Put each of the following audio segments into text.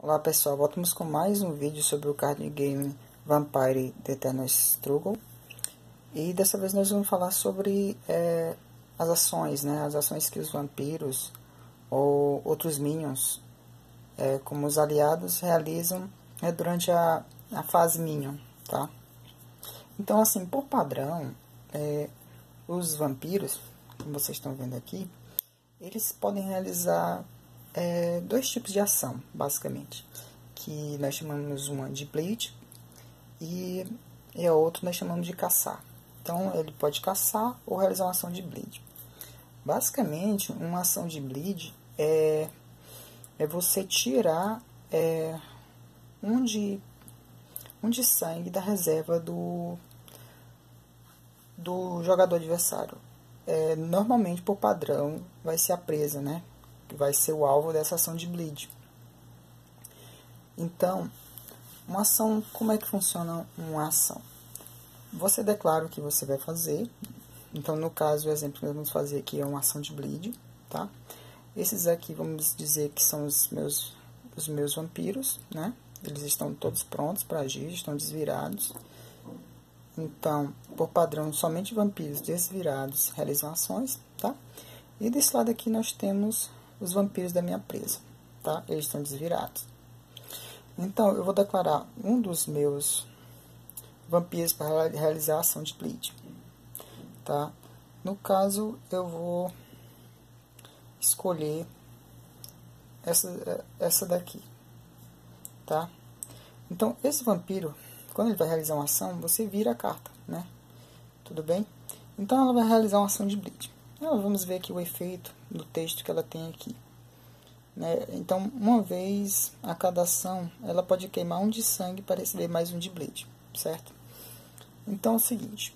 Olá pessoal, voltamos com mais um vídeo sobre o card game Vampire The Eternal Struggle. E dessa vez nós vamos falar sobre as ações, né? As ações que os vampiros ou outros minions, como os aliados, realizam durante a fase minion, tá? Então assim, por padrão, os vampiros, como vocês estão vendo aqui, eles podem realizar dois tipos de ação, basicamente, que nós chamamos uma de bleed e a outra nós chamamos de caçar. Então ele pode caçar ou realizar uma ação de bleed. Basicamente, uma ação de bleed é você tirar um de sangue da reserva do jogador adversário. Normalmente, por padrão, vai ser a presa, né? Vai ser o alvo dessa ação de bleed. Então, uma ação, como é que funciona uma ação? Você declara o que você vai fazer. Então, no caso, o exemplo que nós vamos fazer aqui é uma ação de bleed, tá? Esses aqui, vamos dizer que são os meus vampiros, né? Eles estão todos prontos para agir, estão desvirados. Então, por padrão, somente vampiros desvirados realizam ações, tá? E desse lado aqui nós temos os vampiros da minha presa, tá? Eles estão desvirados. Então, eu vou declarar um dos meus vampiros para realizar a ação de bleed, tá? No caso, eu vou escolher essa daqui, tá? Então, esse vampiro, quando ele vai realizar uma ação, você vira a carta, né? Tudo bem? Então, ela vai realizar uma ação de bleed. Vamos ver aqui o efeito do texto que ela tem aqui. Né? Então, uma vez a cada ação, ela pode queimar um de sangue para receber mais um de bleed, certo? Então, é o seguinte.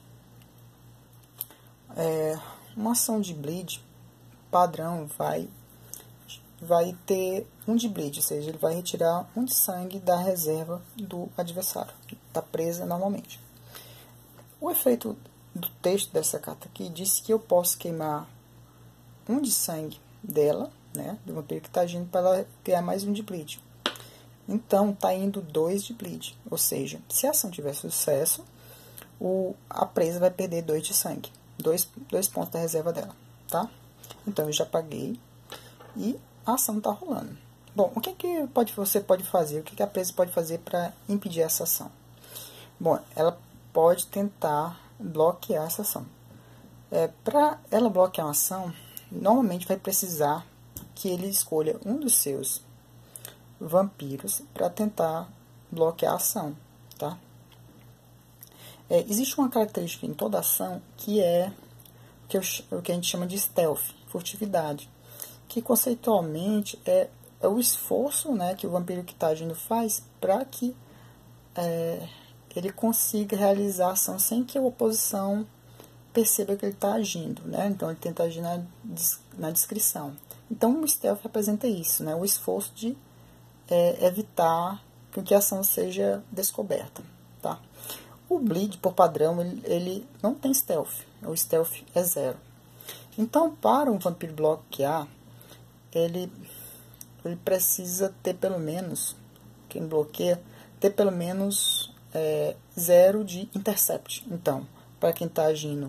Uma ação de bleed padrão vai ter um de bleed, ou seja, ele vai retirar um de sangue da reserva do adversário, da presa normalmente. O efeito do texto dessa carta aqui diz que eu posso queimar um de sangue dela, né, do vampiro que está agindo, para ela criar mais um de bleed. Então, está indo 2 de bleed, ou seja, se a ação tiver sucesso, a presa vai perder 2 de sangue, 2 pontos da reserva dela, tá? Então, eu já paguei e a ação está rolando. Bom, o que você pode fazer, o que a presa pode fazer para impedir essa ação? Bom, ela pode tentar bloquear essa ação. Para ela bloquear uma ação, normalmente vai precisar que ele escolha um dos seus vampiros para tentar bloquear a ação, tá? Existe uma característica em toda ação que é o que a gente chama de stealth, furtividade, que conceitualmente é o esforço, né, que o vampiro que está agindo faz para que ele consiga realizar a ação sem que a oposição perceba que ele está agindo, né? Então ele tenta agir na discrição. Então o stealth representa isso, né? O esforço de evitar que a ação seja descoberta, tá? O bleed, por padrão, ele não tem stealth. O stealth é 0. Então, para um vampiro bloquear, ele precisa ter pelo menos, quem bloqueia, ter pelo menos 0 de intercept. Então, para quem está agindo,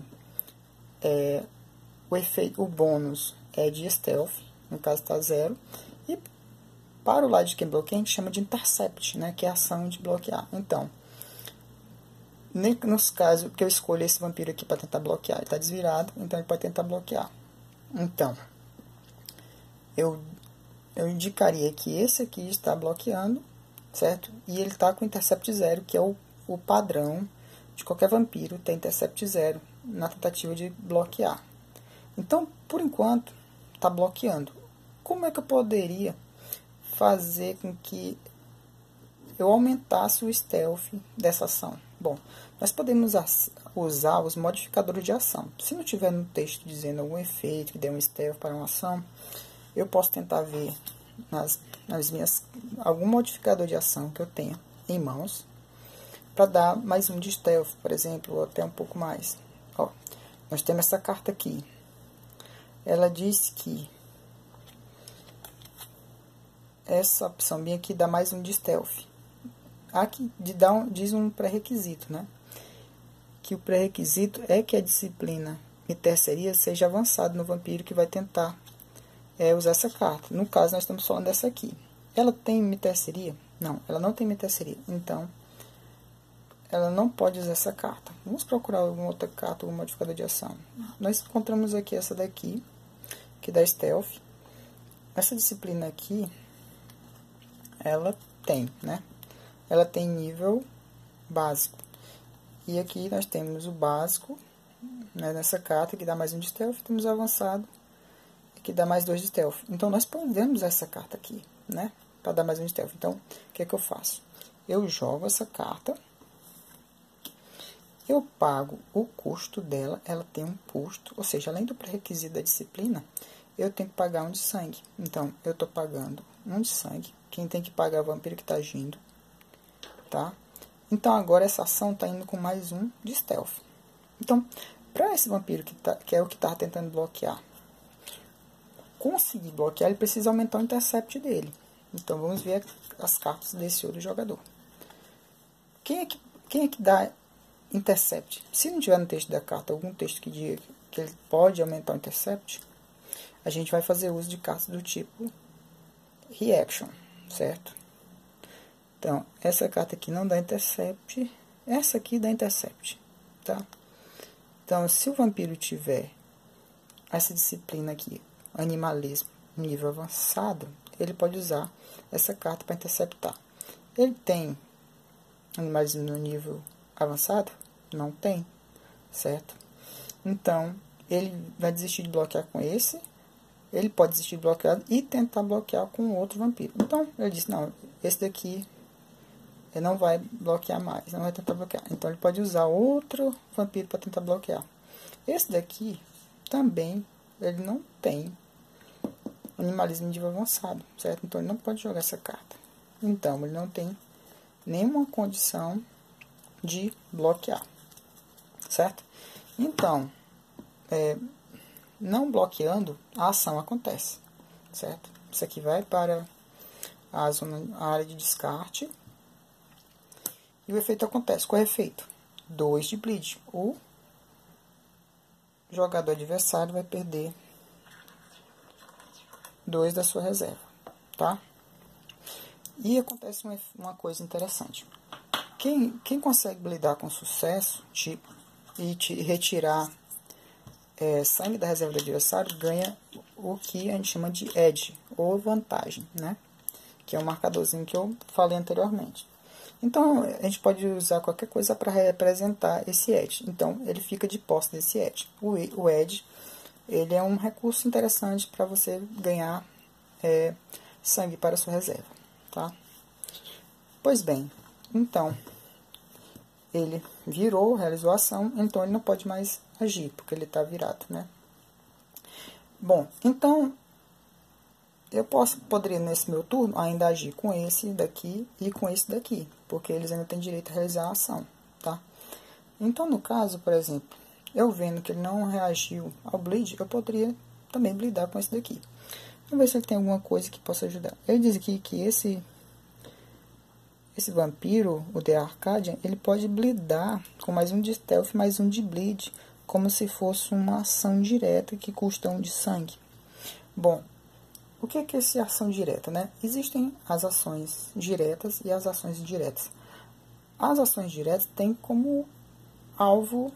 o bônus é de stealth, no caso está 0. E para o lado de quem bloqueia, a gente chama de intercept, né, que é a ação de bloquear. Então, nos casos que eu escolho esse vampiro aqui para tentar bloquear, ele está desvirado, então ele pode tentar bloquear. Então, eu indicaria que esse aqui está bloqueando, certo? E ele está com intercept 0, que é o padrão de qualquer vampiro ter intercept 0 na tentativa de bloquear. Então, por enquanto, está bloqueando. Como é que eu poderia fazer com que eu aumentasse o stealth dessa ação? Bom, nós podemos usar os modificadores de ação. Se não tiver no texto dizendo algum efeito que dê um stealth para uma ação, eu posso tentar ver nas minhas algum modificador de ação que eu tenha em mãos para dar mais um de stealth, por exemplo, ou até um pouco mais. Ó, nós temos essa carta aqui. Ela diz que essa opção bem aqui dá mais um de stealth. Aqui diz um pré-requisito, né? Que o pré-requisito é que a disciplina Miterceria seja avançada no vampiro que vai tentar usar essa carta. No caso, nós estamos falando dessa aqui. Ela tem Miterceria? Não, ela não tem Miterceria. Então, ela não pode usar essa carta. Vamos procurar alguma outra carta, algum modificador de ação. Nós encontramos aqui essa daqui, que dá stealth. Essa disciplina aqui, ela tem, né? Ela tem nível básico. E aqui nós temos o básico, né, nessa carta, que dá mais um de stealth. Temos o avançado, que dá mais 2 de stealth. Então, nós podemos usar essa carta aqui, né? Para dar mais um de stealth. Então, o que é que eu faço? Eu jogo essa carta. Eu pago o custo dela. Ela tem um custo. Ou seja, além do pré-requisito da disciplina, eu tenho que pagar um de sangue. Então, eu estou pagando um de sangue. Quem tem que pagar é o vampiro que está agindo. Tá? Então, agora essa ação está indo com mais um de stealth. Então, para esse vampiro que é o que está tentando bloquear, conseguir bloquear, ele precisa aumentar o intercept dele. Então, vamos ver as cartas desse outro jogador. Quem é que dá intercept? Se não tiver no texto da carta algum texto que diga que ele pode aumentar o intercept, a gente vai fazer uso de cartas do tipo reaction, certo? Então, essa carta aqui não dá intercept, essa aqui dá intercept, tá? Então, se o vampiro tiver essa disciplina aqui, animalismo, nível avançado, ele pode usar essa carta para interceptar. Ele tem animalismo no nível avançado? Não tem, certo? Então, ele vai desistir de bloquear com esse, ele pode desistir de bloquear e tentar bloquear com outro vampiro. Então, ele disse, não, esse daqui ele não vai bloquear mais, não vai tentar bloquear. Então, ele pode usar outro vampiro para tentar bloquear. Esse daqui também, ele não tem animalismo de nível avançado, certo? Então, ele não pode jogar essa carta. Então, ele não tem nenhuma condição de bloquear, certo? Então, não bloqueando, a ação acontece, certo? Isso aqui vai para a área de descarte. E o efeito acontece. Qual é o efeito? 2 de bleed. O jogador adversário vai perder 2 da sua reserva, tá? E acontece uma coisa interessante. Quem consegue bleedar com sucesso e retirar sangue da reserva do adversário ganha o que a gente chama de edge, ou vantagem, né? Que é o marcadorzinho que eu falei anteriormente. Então, a gente pode usar qualquer coisa para representar esse edge. Então, ele fica de posse desse edge. O edge, ele é um recurso interessante para você ganhar sangue para a sua reserva, tá? Pois bem, então, ele virou, realizou a ação, então ele não pode mais agir, porque ele está virado, né? Bom, então, eu poderia, nesse meu turno, ainda agir com esse daqui e com esse daqui, porque eles ainda têm direito a realizar a ação, tá? Então, no caso, por exemplo, eu vendo que ele não reagiu ao bleed, eu poderia também bleedar com esse daqui. Vamos ver se ele tem alguma coisa que possa ajudar. Ele diz aqui que esse vampiro, o The Arcadian, ele pode bleedar com mais um de stealth, mais um de bleed, como se fosse uma ação direta que custa 1 de sangue. Bom, o que é essa ação direta, né? Existem as ações diretas e as ações indiretas. As ações diretas têm como alvo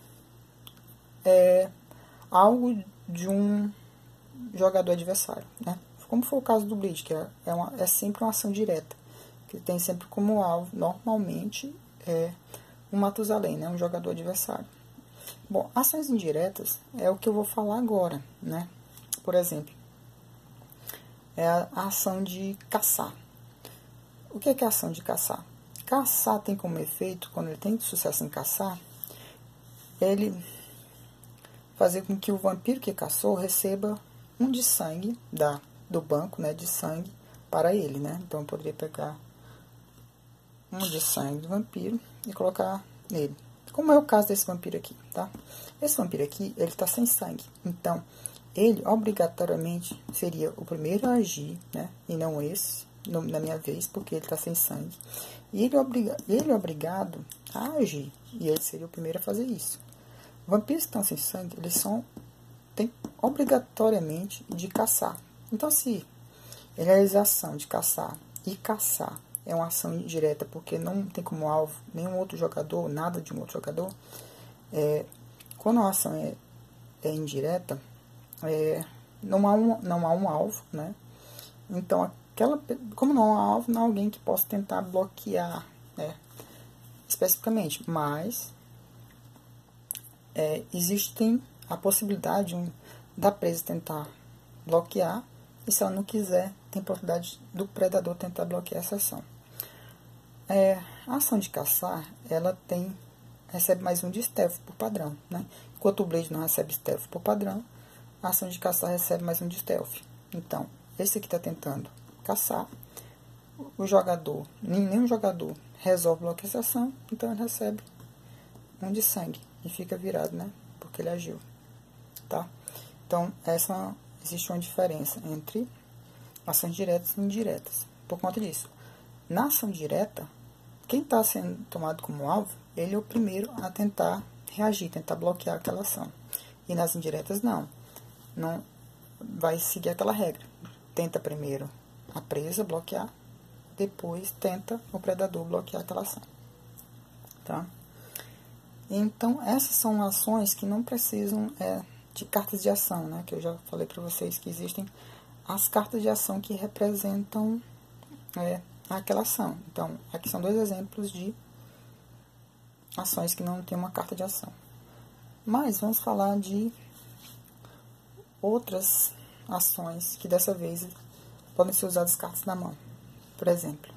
algo de um jogador adversário, né? Como foi o caso do Bleed, que é sempre uma ação direta, que tem sempre como alvo, normalmente, um Matusalém, né? Um jogador adversário. Bom, ações indiretas é o que eu vou falar agora, né? Por exemplo, é a ação de caçar. O que é a ação de caçar? Caçar tem como efeito, quando ele tem sucesso em caçar, ele fazer com que o vampiro que caçou receba 1 de sangue do banco, né, de sangue para ele, né? Então eu poderia pegar 1 de sangue do vampiro e colocar nele. Como é o caso desse vampiro aqui, tá? Esse vampiro aqui, ele tá sem sangue. Então, ele obrigatoriamente seria o primeiro a agir, né? E não esse. na minha vez, porque ele tá sem sangue. E ele é obrigado a agir. E ele seria o primeiro a fazer isso. Vampiros que estão sem sangue, eles têm obrigatoriamente de caçar. Então, se ele realiza a ação de caçar e caçar é uma ação indireta, porque não tem como alvo nenhum outro jogador, nada de um outro jogador, quando a ação é indireta, não há um alvo, né? Então, como não há alvo, não há alguém que possa tentar bloquear, né, especificamente, mas existe a possibilidade da presa tentar bloquear, e se ela não quiser, tem a possibilidade do predador tentar bloquear essa ação. A ação de caçar, ela recebe mais um de stealth por padrão, né? Enquanto o Blade não recebe stealth por padrão, a ação de caçar recebe mais um de stealth. Então, esse aqui está tentando caçar, nenhum jogador resolve bloquear essa ação, então ele recebe um de sangue e fica virado, né? Porque ele agiu, tá? Então, existe uma diferença entre ações diretas e indiretas. Por conta disso, na ação direta, quem está sendo tomado como alvo, ele é o primeiro a tentar reagir, tentar bloquear aquela ação. E nas indiretas, não vai seguir aquela regra. Tenta primeiro a presa bloquear, depois tenta o predador bloquear aquela ação, tá? Então, essas são ações que não precisam de cartas de ação, né? Que eu já falei para vocês que existem as cartas de ação que representam aquela ação. Então, aqui são 2 exemplos de ações que não tem uma carta de ação. Mas vamos falar de outras ações que dessa vez podem ser usadas cartas na mão. Por exemplo,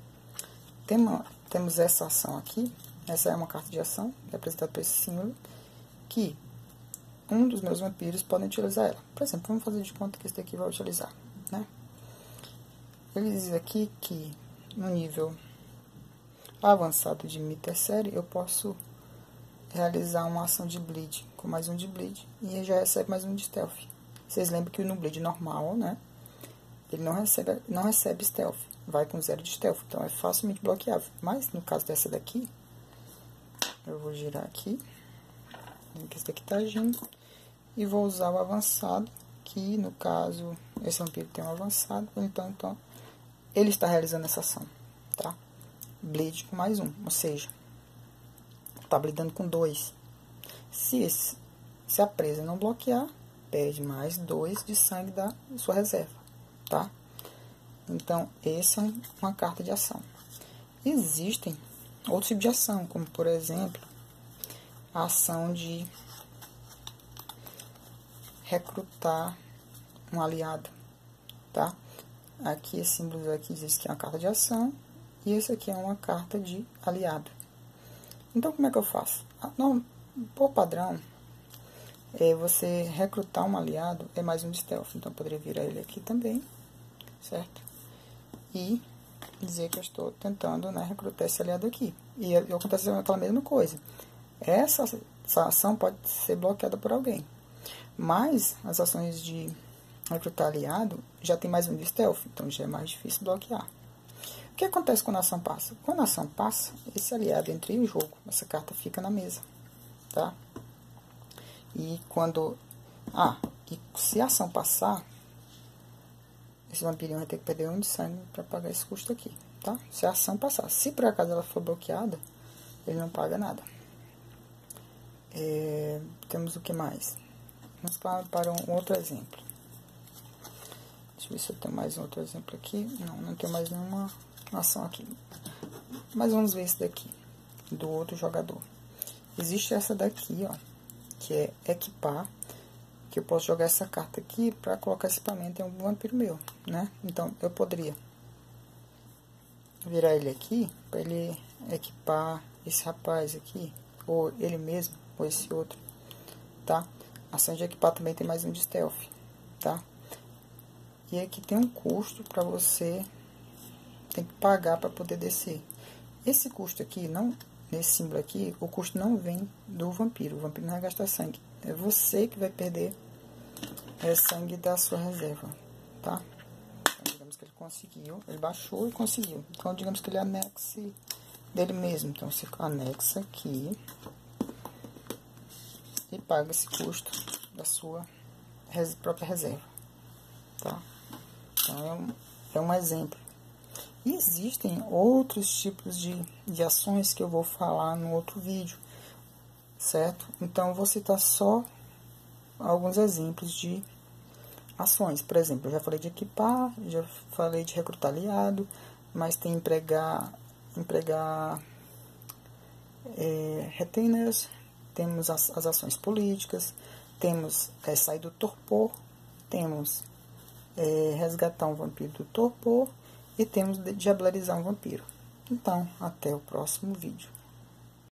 temos essa ação aqui. Essa é uma carta de ação, representada por esse símbolo, que um dos meus vampiros pode utilizar ela. Por exemplo, vamos fazer de conta que esse daqui vai utilizar, né? Ele diz aqui que no nível avançado de Mita série, eu posso realizar uma ação de bleed com mais um de bleed e ele já recebe mais um de stealth. Vocês lembram que no bleed normal, né, ele não recebe stealth, vai com 0 de stealth, então é facilmente bloqueável. Mas no caso dessa daqui, eu vou girar aqui, que esse daqui tá agindo, e vou usar o avançado, que no caso, esse vampiro tem um avançado, então ele está realizando essa ação, tá? Bleed com mais um, ou seja, tá bleedando com 2. Se a presa não bloquear, perde mais 2 de sangue da sua reserva, tá? Então, essa é uma carta de ação. Existem outros tipos de ação, como por exemplo, a ação de recrutar um aliado, tá? Aqui, esse símbolo aqui diz que é uma carta de ação, e esse aqui é uma carta de aliado. Então, como é que eu faço? Por padrão, você recrutar um aliado é mais um de stealth. Então, eu poderia virar ele aqui também, certo? E dizer que eu estou tentando, né, recrutar esse aliado aqui. E acontece aquela mesma coisa. Essa ação pode ser bloqueada por alguém. Mas as ações de recrutar aliado já tem mais um de stealth, então já é mais difícil bloquear. O que acontece quando a ação passa? Quando a ação passa, esse aliado entra em jogo, essa carta fica na mesa, tá? E se a ação passar, esse vampirinho vai ter que perder 1 de sangue para pagar esse custo aqui, tá? Se a ação passar. Se por acaso ela for bloqueada, ele não paga nada. Temos o que mais? Vamos para um outro exemplo. Deixa eu ver se eu tenho mais um outro exemplo aqui. Não tenho mais nenhuma ação aqui. Mas vamos ver esse daqui, do outro jogador. Existe essa daqui, ó, que é equipar, que eu posso jogar essa carta aqui para colocar esse equipamento em algum vampiro meu, né? Então, eu poderia virar ele aqui, para ele equipar esse rapaz aqui, ou ele mesmo, ou esse outro, tá? A ação de equipar também tem mais um de stealth, tá? E aqui tem um custo para você, tem que pagar para poder descer. Esse custo aqui, nesse símbolo aqui, o custo não vem do vampiro. O vampiro não vai gastar sangue. É você que vai perder sangue da sua reserva, tá? Então, digamos que ele conseguiu, ele baixou e conseguiu. Então, digamos que ele anexe dele mesmo. Então, você anexa aqui e paga esse custo da sua própria reserva, tá? Então, é um exemplo. E existem outros tipos de ações que eu vou falar no outro vídeo, certo? Então, eu vou citar só alguns exemplos de ações. Por exemplo, eu já falei de equipar, já falei de recrutar aliado, mas tem empregar retainers, temos as ações políticas, temos sair do torpor, temos resgatar um vampiro do torpor e temos diablerizar um vampiro. Então, até o próximo vídeo.